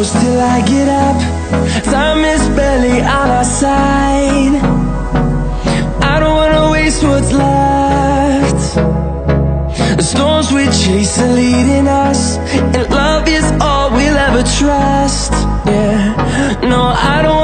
close till I get up. Time is barely on our side. I don't wanna waste what's left. The storms we chase are leading us, and love is all we'll ever trust. Yeah, no, I don't